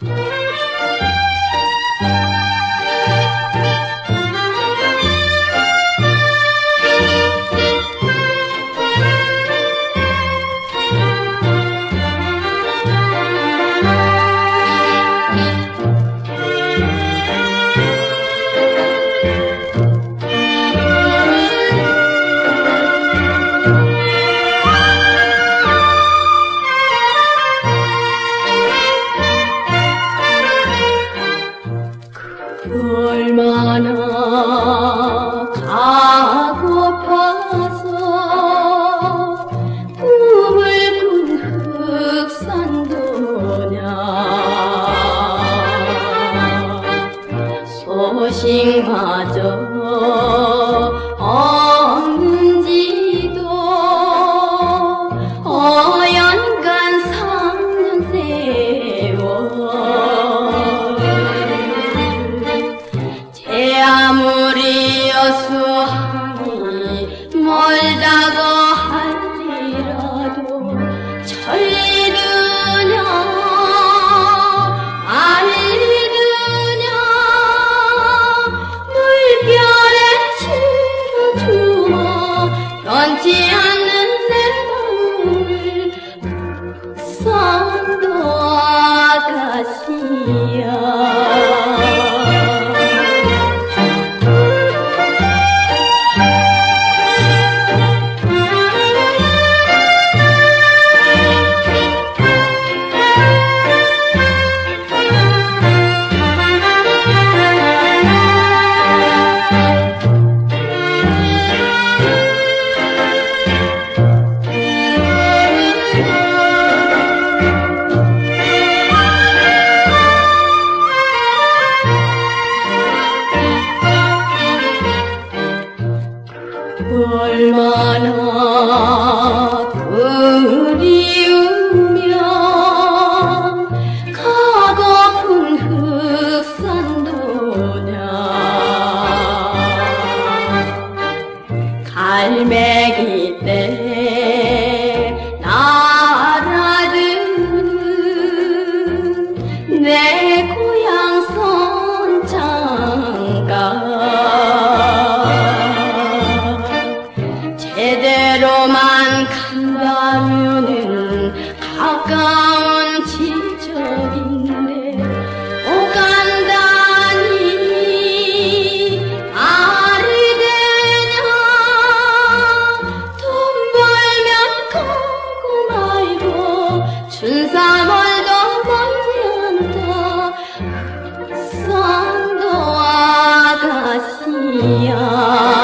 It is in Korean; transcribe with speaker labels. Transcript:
Speaker 1: 얼마나 가고파서 꿈을 꾼 흑산도냐. 소식마저 없는지도 어연간 3년 세월. 아무리 여수항이 멀다고 할지라도 천리느냐 알리느냐. 물결에 실어주어 변치 않는 내 마음을 산도 아가씨야. 얼마나 그리우면 가고픈 흑산도냐. 갈매기 때 날아든 내 고향 선창가. 제대로만 간다면은 가까운 지적인데 오간다니 알이 되냐. 돈 벌면 가고 말고 춘삼월도 멀지 않다. 산도 아가씨야.